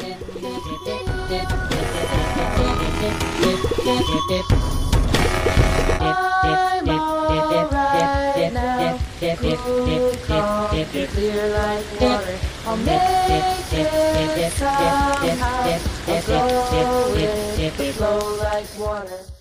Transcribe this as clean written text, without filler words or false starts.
I'm alright now. Cool, calm, clear like water. I'll make it somehow. I'll flow like water.